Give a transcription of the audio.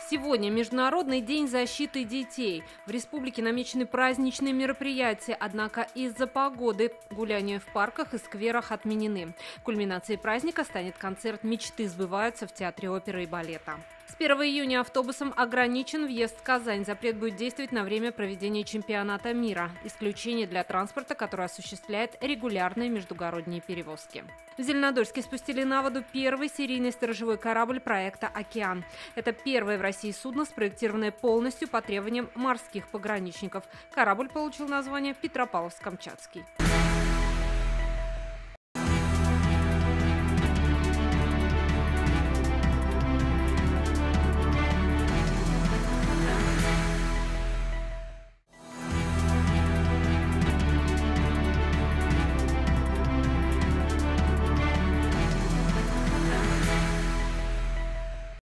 Сегодня Международный день защиты детей. В республике намечены праздничные мероприятия, однако из-за погоды гуляния в парках и скверах отменены. Кульминацией праздника станет концерт «Мечты сбываются» в Театре оперы и балета. С 1 июня автобусом ограничен въезд в Казань. Запрет будет действовать на время проведения чемпионата мира. Исключение для транспорта, который осуществляет регулярные междугородние перевозки. В Зеленодольске спустили на воду первый серийный сторожевой корабль проекта «Океан». Это первое в России судно, спроектированное полностью по требованиям морских пограничников. Корабль получил название «Петропавловск-Камчатский».